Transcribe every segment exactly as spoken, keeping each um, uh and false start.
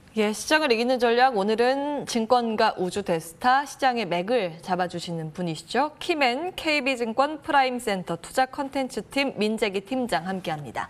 예, 시장을 이기는 전략. 오늘은 증권가 우주대스타 시장의 맥을 잡아주시는 분이시죠. 키맨 케이비증권 프라임센터 투자 컨텐츠팀 민재기 팀장 함께합니다.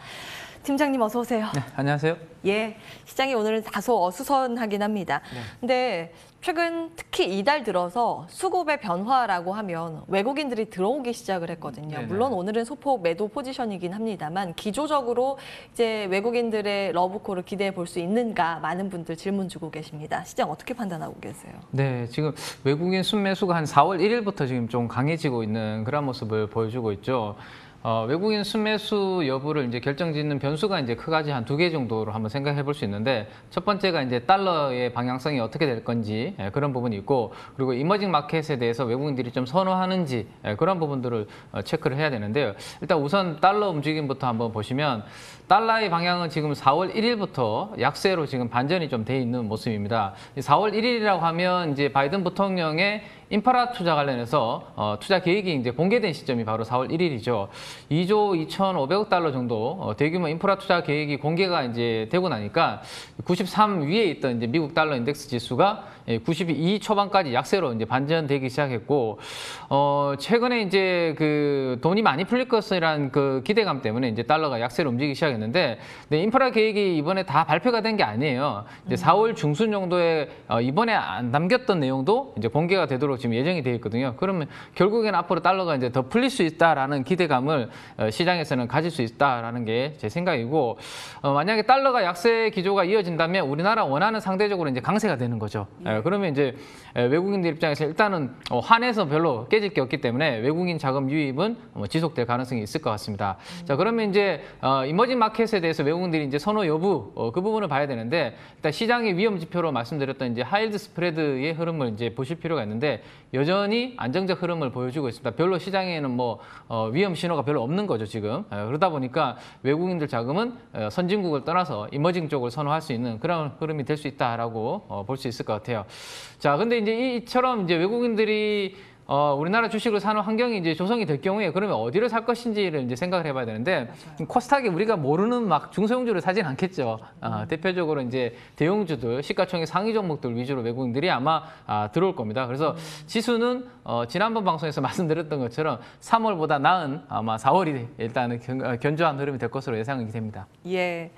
팀장님 어서 오세요. 네, 안녕하세요. 예, 시장이 오늘은 다소 어수선하긴 합니다. 네. 근데 최근 특히 이달 들어서 수급의 변화라고 하면 외국인들이 들어오기 시작을 했거든요. 네네. 물론 오늘은 소폭 매도 포지션이긴 합니다만 기조적으로 이제 외국인들의 러브콜을 기대해 볼 수 있는가 많은 분들 질문 주고 계십니다. 시장 어떻게 판단하고 계세요? 네, 지금 외국인 순매수가 한 사월 일일부터 지금 좀 강해지고 있는 그런 모습을 보여주고 있죠. 어, 외국인 순매수 여부를 이제 결정짓는 변수가 이제 크가지 한 두 개 정도로 한번 생각해 볼 수 있는데, 첫 번째가 이제 달러의 방향성이 어떻게 될 건지 예, 그런 부분이 있고, 그리고 이머징 마켓에 대해서 외국인들이 좀 선호하는지 예, 그런 부분들을 어, 체크를 해야 되는데요. 일단 우선 달러 움직임부터 한번 보시면 달러의 방향은 지금 사월 일일부터 약세로 지금 반전이 좀 돼 있는 모습입니다. 사월 일일이라고 하면 이제 바이든 부통령의 인프라 투자 관련해서 어, 투자 계획이 이제 공개된 시점이 바로 사월 일일이죠. 이조 이천오백억 달러 정도 어, 대규모 인프라 투자 계획이 공개가 이제 되고 나니까 구십삼 위에 있던 이제 미국 달러 인덱스 지수가 구십이 초반까지 약세로 이제 반전되기 시작했고, 어, 최근에 이제 그 돈이 많이 풀릴 것이라는 그 기대감 때문에 이제 달러가 약세로 움직이기 시작했는데, 네, 인프라 계획이 이번에 다 발표가 된 게 아니에요. 이제 사월 중순 정도에 어, 이번에 안 남겼던 내용도 이제 공개가 되도록 지금 예정이 되어 있거든요. 그러면 결국에는 앞으로 달러가 이제 더 풀릴 수 있다라는 기대감을 어, 시장에서는 가질 수 있다라는 게 제 생각이고, 어, 만약에 달러가 약세 기조가 이어진다면 우리나라 원화는 상대적으로 이제 강세가 되는 거죠. 예. 그러면 이제 외국인들 입장에서 일단은 환에서 별로 깨질 게 없기 때문에 외국인 자금 유입은 지속될 가능성이 있을 것 같습니다. 음. 자, 그러면 이제 어, 이머징 마켓에 대해서 외국인들이 이제 선호 여부 어, 그 부분을 봐야 되는데, 일단 시장의 위험 지표로 말씀드렸던 이제 하이힐드 스프레드의 흐름을 이제 보실 필요가 있는데, 여전히 안정적 흐름을 보여주고 있습니다. 별로 시장에는 뭐 어, 위험 신호가 별로 없는 거죠 지금. 어, 그러다 보니까 외국인들 자금은 어, 선진국을 떠나서 이머징 쪽을 선호할 수 있는 그런 흐름이 될 수 있다라고 어, 볼 수 있을 것 같아요. 자, 근데 이제 이처럼 이제 외국인들이 어, 우리나라 주식을 사는 환경이 이제 조성이 될 경우에 그러면 어디를 살 것인지를 이제 생각을 해봐야 되는데, 맞아요. 코스닥에 우리가 모르는 막 중소형주를 사진 않겠죠. 어, 대표적으로 이제 대형주들, 시가총액 상위 종목들 위주로 외국인들이 아마 아, 들어올 겁니다. 그래서 음. 지수는 어, 지난번 방송에서 말씀드렸던 것처럼 삼월보다 나은 아마 사월이 일단은 견, 견조한 흐름이 될 것으로 예상이 됩니다. 예.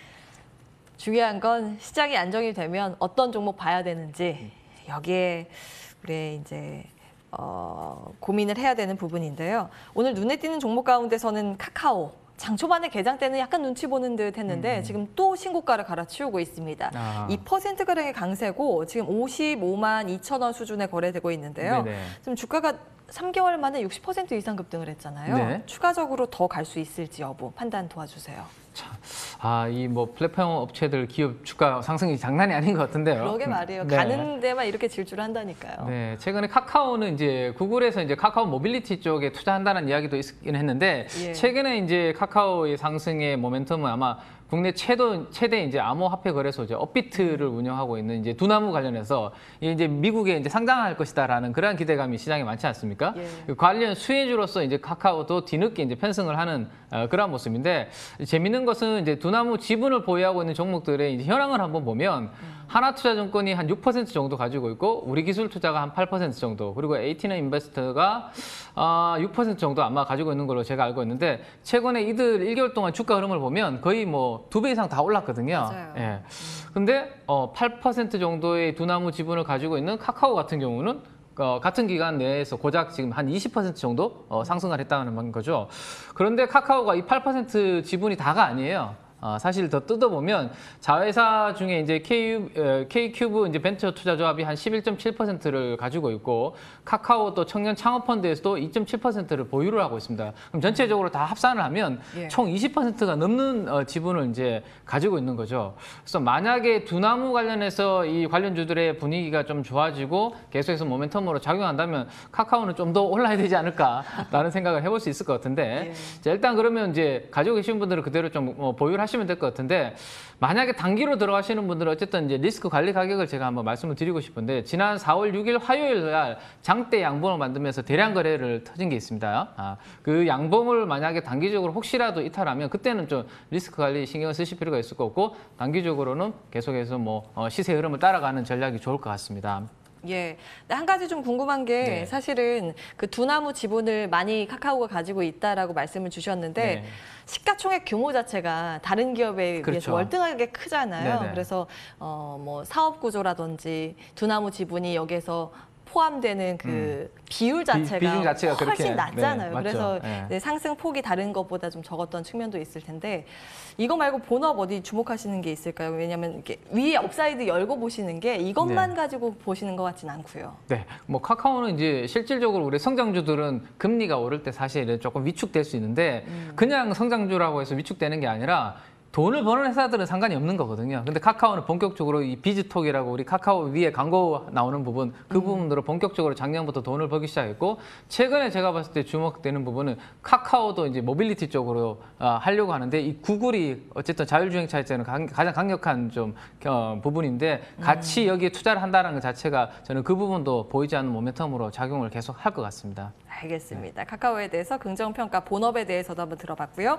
중요한 건 시장이 안정이 되면 어떤 종목 봐야 되는지 여기에 우리 이제 어, 고민을 해야 되는 부분인데요. 오늘 눈에 띄는 종목 가운데서는 카카오. 장 초반에 개장 때는 약간 눈치 보는 듯 했는데 음. 지금 또 신고가를 갈아치우고 있습니다. 아. 이 퍼센트가량의 강세고 지금 오십오만 이천 원 수준에 거래되고 있는데요. 네네. 지금 주가가 삼 개월 만에 육십 퍼센트 이상 급등을 했잖아요. 네. 추가적으로 더 갈 수 있을지 여부 판단 도와주세요. 아, 이 뭐 플랫폼 업체들 기업 주가 상승이 장난이 아닌 것 같은데요. 그러게 말이에요. 네. 가는 데만 이렇게 질주를 한다니까요. 네, 최근에 카카오는 이제 구글에서 이제 카카오 모빌리티 쪽에 투자한다는 이야기도 있긴 했는데, 예. 최근에 이제 카카오의 상승의 모멘텀은 아마 국내 최도, 최대 이제 암호화폐 거래소죠. 업비트를 운영하고 있는 이제 두나무 관련해서 이제 미국에 이제 상장할 것이다라는 그러한 기대감이 시장에 많지 않습니까? 예. 관련 수혜주로서 이제 카카오도 뒤늦게 이제 편승을 하는 어, 그런 모습인데, 재밌는 것은 이제 두나무 지분을 보유하고 있는 종목들의 이제 현황을 한번 보면 음. 하나투자증권이 한 육 퍼센트 정도 가지고 있고, 우리기술투자가 한 팔 퍼센트 정도, 그리고 에이티나인 인베스트가 어, 육 퍼센트 정도 아마 가지고 있는 걸로 제가 알고 있는데, 최근에 이들 일 개월 동안 주가 흐름을 보면 거의 뭐 두 배 이상 다 올랐거든요. 맞아요. 예. 음. 근데 어, 팔 퍼센트 정도의 두나무 지분을 가지고 있는 카카오 같은 경우는 어, 같은 기간 내에서 고작 지금 한 이십 퍼센트 정도 어, 상승을 했다는 거죠. 그런데 카카오가 이 팔 퍼센트 지분이 다가 아니에요. 어, 사실 더 뜯어보면 자회사 중에 이제 K, K큐브 이제 벤처 투자 조합이 한 십일 점 칠 퍼센트를 가지고 있고, 카카오 또 청년 창업 펀드에서도 이 점 칠 퍼센트를 보유를 하고 있습니다. 그럼 전체적으로 다 합산을 하면 예. 총 이십 퍼센트가 넘는 어, 지분을 이제 가지고 있는 거죠. 그래서 만약에 두나무 관련해서 이 관련주들의 분위기가 좀 좋아지고 계속해서 모멘텀으로 작용한다면 카카오는 좀 더 올라야 되지 않을까라는 생각을 해볼 수 있을 것 같은데, 예. 자, 일단 그러면 이제 가지고 계신 분들은 그대로 좀 어, 보유를 하시고 하시면 될 것 같은데 만약에 단기로 들어가시는 분들은 어쨌든 이제 리스크 관리 가격을 제가 한번 말씀을 드리고 싶은데 지난 사월 육일 화요일 날 장대 양봉을 만들면서 대량 거래를 터진 게 있습니다. 아, 그 양봉을 만약에 단기적으로 혹시라도 이탈하면 그때는 좀 리스크 관리 신경을 쓰실 필요가 있을 것 같고 단기적으로는 계속해서 뭐 어, 시세 흐름을 따라가는 전략이 좋을 것 같습니다. 예. 근데 한 가지 좀 궁금한 게 네. 사실은 그 두나무 지분을 많이 카카오가 가지고 있다라고 말씀을 주셨는데 네. 시가총액 규모 자체가 다른 기업에 그렇죠. 비해서 월등하게 크잖아요. 네네. 그래서 어, 뭐 사업 구조라든지 두나무 지분이 여기에서 포함되는 그 음. 비율 자체가, 비중 자체가 훨씬 그렇게, 낮잖아요. 네, 맞죠. 그래서 네. 네, 상승 폭이 다른 것보다 좀 적었던 측면도 있을 텐데 이거 말고 본업 어디 주목하시는 게 있을까요? 왜냐하면 이렇게 위에 업사이드 열고 보시는 게 이것만 네. 가지고 보시는 것 같진 않고요. 네, 뭐 카카오는 이제 실질적으로 우리 성장주들은 금리가 오를 때 사실 조금 위축될 수 있는데 음. 그냥 성장주라고 해서 위축되는 게 아니라 돈을 버는 회사들은 상관이 없는 거거든요. 근데 카카오는 본격적으로 이 비즈톡이라고 우리 카카오 위에 광고 나오는 부분 그 음. 부분으로 본격적으로 작년부터 돈을 벌기 시작했고 최근에 제가 봤을 때 주목되는 부분은 카카오도 이제 모빌리티 쪽으로 어, 하려고 하는데 이 구글이 어쨌든 자율주행차 때는 가장 강력한 좀 어, 부분인데 같이 여기에 투자를 한다는 것 자체가 저는 그 부분도 보이지 않는 모멘텀으로 작용을 계속 할 것 같습니다. 알겠습니다. 네. 카카오에 대해서 긍정평가, 본업에 대해서도 한번 들어봤고요.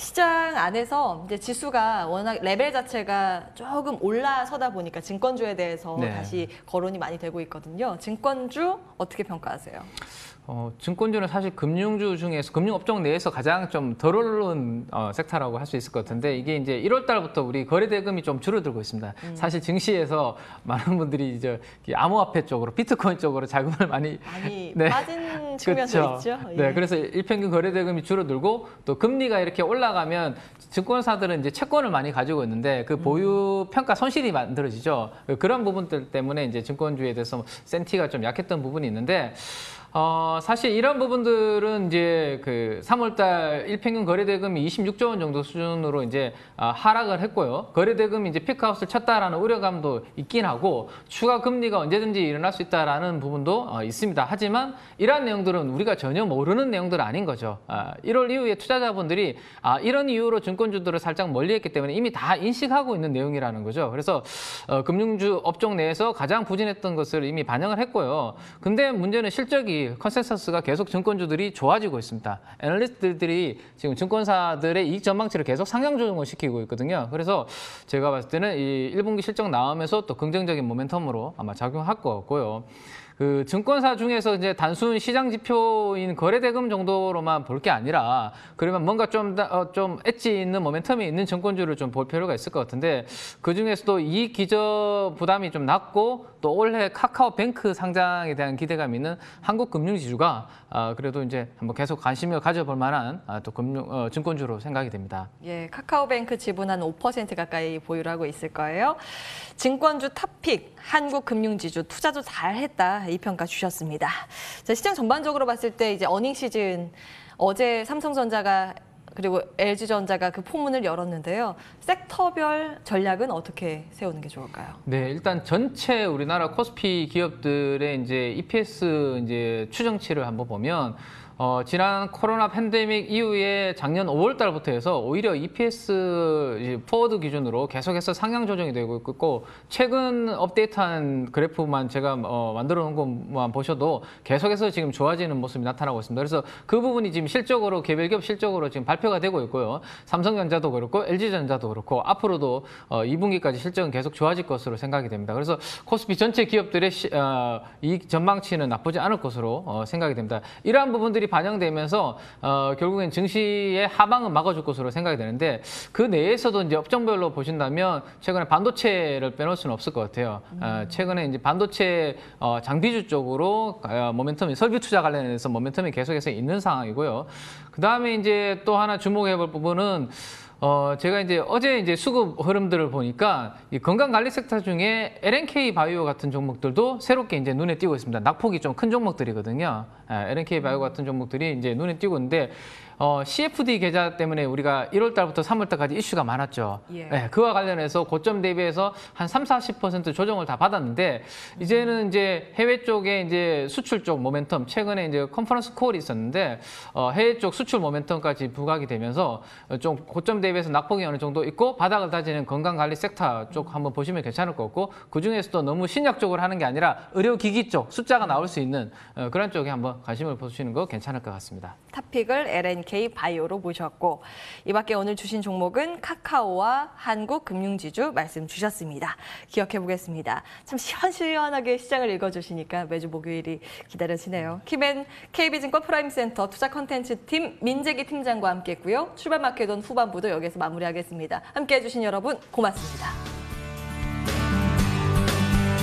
시장 안에서 이제 지수가 워낙 레벨 자체가 조금 올라서다 보니까 증권주에 대해서 네. 다시 거론이 많이 되고 있거든요. 증권주 어떻게 평가하세요? 어, 증권주는 사실 금융주 중에서 금융업종 내에서 가장 좀 덜 오른 어, 섹터라고 할 수 있을 것 같은데 이게 이제 일월 달부터 우리 거래 대금이 좀 줄어들고 있습니다. 음. 사실 증시에서 많은 분들이 이제 암호화폐 쪽으로 비트코인 쪽으로 자금을 많이 많이 네. 빠진 측면도 그렇죠. 있죠. 예. 네, 그래서 일평균 거래 대금이 줄어들고 또 금리가 이렇게 올라가면 증권사들은 이제 채권을 많이 가지고 있는데 그 보유 평가 손실이 만들어지죠. 그런 부분들 때문에 이제 증권주에 대해서 센티가 좀 약했던 부분이 있는데. 어, 사실 이런 부분들은 이제 그 삼월 달 일평균 거래대금이 이십육조 원 정도 수준으로 이제 아, 하락을 했고요. 거래대금이 이제 피크아웃을 쳤다라는 우려감도 있긴 하고 추가 금리가 언제든지 일어날 수 있다라는 부분도 어, 있습니다. 하지만 이러한 내용들은 우리가 전혀 모르는 내용들은 아닌 거죠. 아, 일월 이후에 투자자분들이 아, 이런 이유로 증권주들을 살짝 멀리했기 때문에 이미 다 인식하고 있는 내용이라는 거죠. 그래서 어, 금융주 업종 내에서 가장 부진했던 것을 이미 반영을 했고요. 근데 문제는 실적이 컨센서스가 계속 증권주들이 좋아지고 있습니다. 애널리스트들이 지금 증권사들의 이익 전망치를 계속 상향 조정을 시키고 있거든요. 그래서 제가 봤을 때는 이 일 분기 실적 나오면서 또 긍정적인 모멘텀으로 아마 작용할 것 같고요. 그 증권사 중에서 이제 단순 시장 지표인 거래대금 정도로만 볼 게 아니라 그러면 뭔가 좀, 어, 좀 엣지 있는 모멘텀이 있는 증권주를 좀 볼 필요가 있을 것 같은데 그 중에서도 이익 기저 부담이 좀 낮고 또 올해 카카오뱅크 상장에 대한 기대감이 있는 한국금융지주가 아, 그래도 이제 한번 계속 관심을 가져볼 만한 아, 또 금융, 어, 증권주로 생각이 됩니다. 예, 카카오뱅크 지분 한 오 퍼센트 가까이 보유를 하고 있을 거예요. 증권주 탑픽, 한국금융지주 투자도 잘했다 이 평가 주셨습니다. 자, 시장 전반적으로 봤을 때 이제 어닝 시즌 어제 삼성전자가 그리고 엘지전자가 그 포문을 열었는데요. 섹터별 전략은 어떻게 세우는 게 좋을까요? 네, 일단 전체 우리나라 코스피 기업들의 이제 이피에스 이제 추정치를 한번 보면 어, 지난 코로나 팬데믹 이후에 작년 오월 달부터 해서 오히려 이피에스 이제 포워드 기준으로 계속해서 상향 조정이 되고 있고 최근 업데이트한 그래프만 제가 어, 만들어 놓은 것만 보셔도 계속해서 지금 좋아지는 모습이 나타나고 있습니다. 그래서 그 부분이 지금 실적으로 개별 기업 실적으로 지금 발표가 되고 있고요. 삼성전자도 그렇고 엘지전자도 그렇고 앞으로도 어, 이 분기까지 실적은 계속 좋아질 것으로 생각이 됩니다. 그래서 코스피 전체 기업들의 시, 어, 이익 전망치는 나쁘지 않을 것으로 어, 생각이 됩니다. 이러한 부분들이 반영되면서 어, 결국엔 증시의 하방은 막아줄 것으로 생각이 되는데 그 내에서도 이제 업종별로 보신다면 최근에 반도체를 빼놓을 수는 없을 것 같아요. 음. 어, 최근에 이제 반도체 어, 장비주 쪽으로 어, 모멘텀이 설비 투자 관련해서 모멘텀이 계속해서 있는 상황이고요. 그 다음에 이제 또 하나 주목해볼 부분은 어, 제가 이제 어제 이제 수급 흐름들을 보니까 이 건강관리 섹터 중에 엘엔케이 바이오 같은 종목들도 새롭게 이제 눈에 띄고 있습니다. 낙폭이 좀 큰 종목들이거든요. 예, 엘엔케이 바이오 같은 종목들이 이제 눈에 띄고 있는데, 어, 씨에프디 계좌 때문에 우리가 일월 달부터 삼월 달까지 이슈가 많았죠. 예. 네, 그와 관련해서 고점 대비해서 한 삼, 사십 퍼센트 조정을 다 받았는데 이제는 이제 해외 쪽에 이제 수출 쪽 모멘텀, 최근에 이제 컨퍼런스 콜이 있었는데 어, 해외 쪽 수출 모멘텀까지 부각이 되면서 좀 고점 대비해서 낙폭이 어느 정도 있고 바닥을 다지는 건강관리 섹터 쪽 한번 보시면 괜찮을 것 같고 그중에서도 너무 신약적으로 하는 게 아니라 의료기기 쪽 숫자가 나올 수 있는 어, 그런 쪽에 한번 관심을 보시는 거 괜찮을 것 같습니다. 탑픽을 엘엔케이 바이오로 모셨고 이 밖에 오늘 주신 종목은 카카오와 한국금융지주 말씀 주셨습니다. 기억해 보겠습니다. 참 시원시원하게 시장을 읽어주시니까 매주 목요일이 기다려지네요. 키맨 케이비증권 프라임센터 투자 컨텐츠 팀 민재기 팀장과 함께했고요. 출발 마켓온 후반부도 여기서 마무리하겠습니다. 함께해 주신 여러분 고맙습니다.